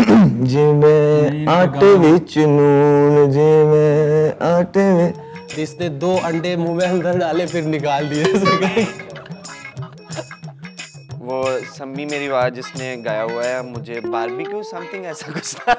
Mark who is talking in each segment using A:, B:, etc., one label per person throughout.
A: जिमें आटे विच नून जिमें आटे में।
B: जिसने 2 अंडे मुंह में अंदर डाले फिर निकाल दिए।
C: वो सम्मी मेरी आवाज जिसने गाया हुआ है मुझे बारबेक्यू समथिंग ऐसा कुछ था।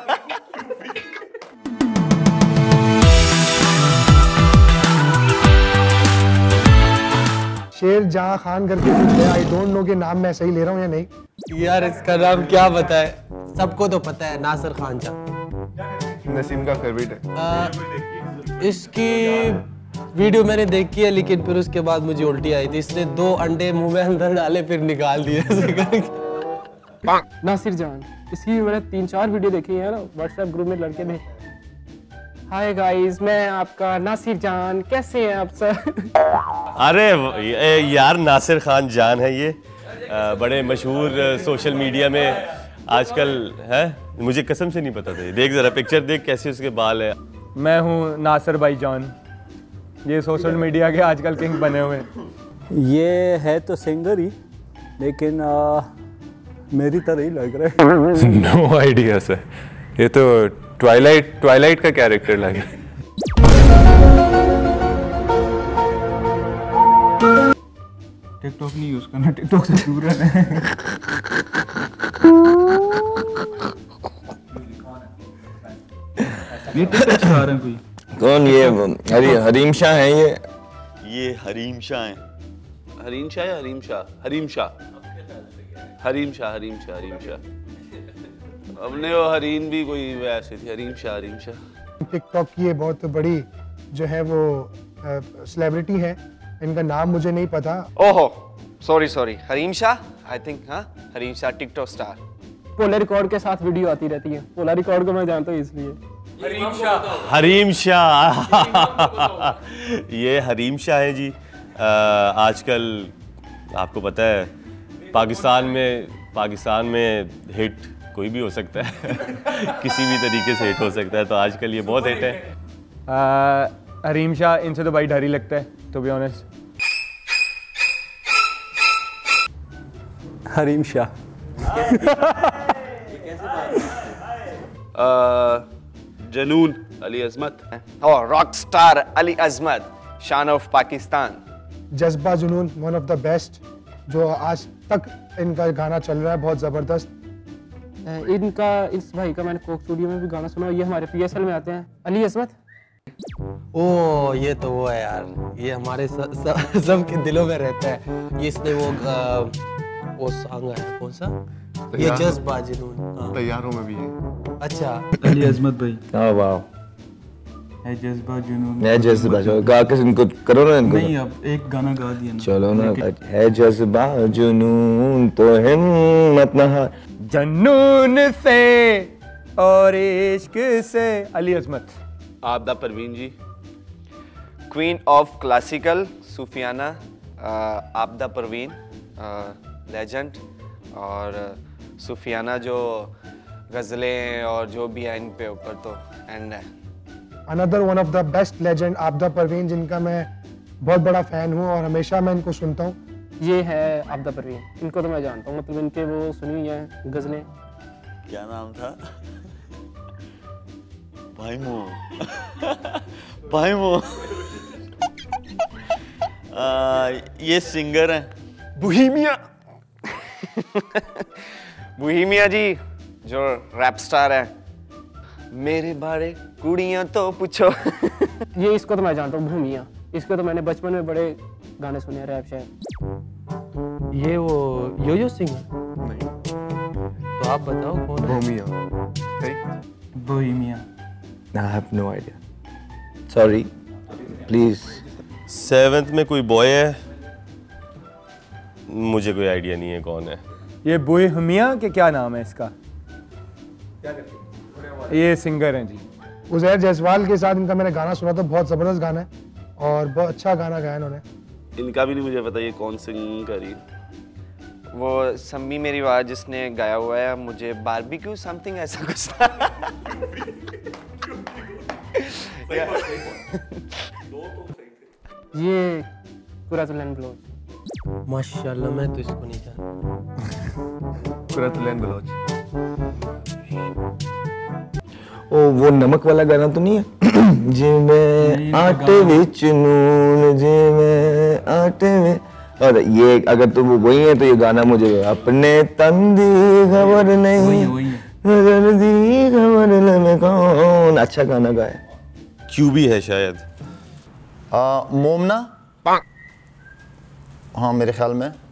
D: शेर जहां खान करके कुछ है, आई डोंट नो कि नाम मैं सही ले रहा हूँ या नहीं।
B: यार इसका नाम क्या बताए, सबको तो पता है, नासिर खान चा।
A: नसीम का फेवरेट है।
B: इसकी वीडियो मैंने देखी है लेकिन फिर उसके बाद मुझे उल्टी आई थी। इसने 2 अंडे मुंह में अंदर डाले फिर निकाल दिए।
E: नासिर जान, इसकी भी मैंने 3-4 वीडियो देखी है ना, व्हाट्सएप ग्रुप में लड़के में। हाय गाइस, मैं आपका नासिर जान, कैसे हैं आप सर?
F: अरे यार नासिर खान जान है ये, बड़े मशहूर सोशल मीडिया में आजकल है। मुझे कसम से नहीं पता था। देख जरा पिक्चर देख कैसे उसके बाल है।
G: मैं हूँ नासिर भाई जान, ये सोशल मीडिया के आजकल किंग बने हुए हैं।
H: ये है तो सिंगर ही लेकिन मेरी तरह ही लग रहा है।
A: नो आइडिया सर, ये तो ट्वाइलाइट का कैरेक्टर लग रहा है।
G: टिकटॉक नहीं यूज करना, टिकटॉक से दूर रहना है। ये टिकटॉक चला रहे हैं कोई?
A: कौन ये? हरीम शाह है
F: ये हरीम शाह हैं।
C: हरीम शाह या हरीम शाह? हरीम शाह, हरीम शाह, हरीम शाह, हरीम शाह। हमने वो हरीन भी कोई वैसे थी। हरीम शाह, हरीम शाह।
D: टिकटॉक की ये बहुत बड़ी जो है वो सेलिब्रिटी है, इनका नाम मुझे नहीं पता।
C: ओहो sorry, Hareem Shah I think. हाँ Hareem Shah TikTok star.
E: Polar record के साथ वीडियो आती रहती है। पोलर रिकॉर्ड को मैं जानता हूँ इसलिए।
F: हरीम शाह ये हरीम शाह है जी। आजकल आपको पता है पाकिस्तान में हिट कोई भी हो सकता है। किसी भी तरीके से हिट हो सकता है, तो आजकल ये बहुत हिट है।
G: हरीम शाह, इनसे तो भाई डर ही लगता है to be honest.
H: Hareem Shah.
C: Junoon Ali Azmat और रॉक स्टार अली अजमत, शान ऑफ पाकिस्तान।
D: जज्बा जुनून, वन ऑफ द बेस्ट, जो आज तक इनका गाना चल रहा है, बहुत जबरदस्त।
E: इनका, इस भाई का मैंने कोक स्टूडियो में भी गाना सुना। ये हमारे PSL में आते हैं, अली अजमत।
B: ओ ये तो वो है यार, ये हमारे सब के दिलों में रहता है। ये इसने वो सॉन्ग है कौन सा, ये जज्बा जुनून
A: तैयारों में भी है।
B: अच्छा
G: अली अजमत भाई।
A: हाँ वाह,
G: है जज्बा जुनून।
A: है जज्बा, गा के इनको करो ना इनको।
G: नहीं अब एक गाना गा दिया ना।
A: चलो ना। है जज्बा जुनून तो हिम्मत न हार,
G: जुनून से और इश्क से। Ali Azmat.
C: Abida Parveen ji, queen of classical सूफियाना। आबदा परवीन लेजेंड, और सूफियाना जो गज़लें और जो भी है इन पे ऊपर तो एंड है।
D: Another one of the best legend Abida Parveen, जिनका मैं बहुत बड़ा फैन हूँ और हमेशा मैं इनको सुनता हूँ।
E: ये है आबदा परवीन, इनको तो मैं जानता हूँ, मतलब इनके वो सुनी हुई हैं गज़लें।
F: क्या नाम था? भाईमो। ये सिंगर हैं
C: बोहेमिया। बोहेमिया जी जो रैप स्टार है। मेरे बारे कुड़ियां तो पूछो।
E: ये इसको तो मैं जानता हूँ, भूमिया। इसको तो मैंने बचपन में बड़े गाने सुने, रैप शायद।
B: ये वो यो सिंह नहीं, तो आप बताओ कौन है?
G: Bohemia.
A: I have no idea. Sorry. Please.
F: 7th में कोई बॉय है, मुझे कोई आइडिया नहीं है कौन है।
G: ये बोहेमिया के क्या नाम है इसका? ये सिंगर हैं जी।
D: उज़ैर जायसवाल के साथ इनका मैंने गाना सुना था, बहुत जबरदस्त गाना है और बहुत अच्छा गाना गाया इन्होंने।
C: इनका भी नहीं मुझे पता ये कौन सिंगर है। वो सम्मी मेरी आवाज जिसने गाया हुआ है मुझे बारबेक्यू समथिंग ऐसा कुछ था।
E: ये कुरातुलन ब्लोच।
B: माशाल्लाह, मैं तो इसको नहीं जानता।
A: कुरातुलन ब्लोच। वो नमक वाला गाना तो नहीं है जिमें आटे विच नून जिमें आटे में, और ये अगर तो वो वही है तो ये गाना मुझे अपने तंदी खबर नहीं नजर दी खबर में कौन, अच्छा गाना गाया।
F: क्यूबी है शायद।
I: मोमना, हाँ मेरे ख्याल में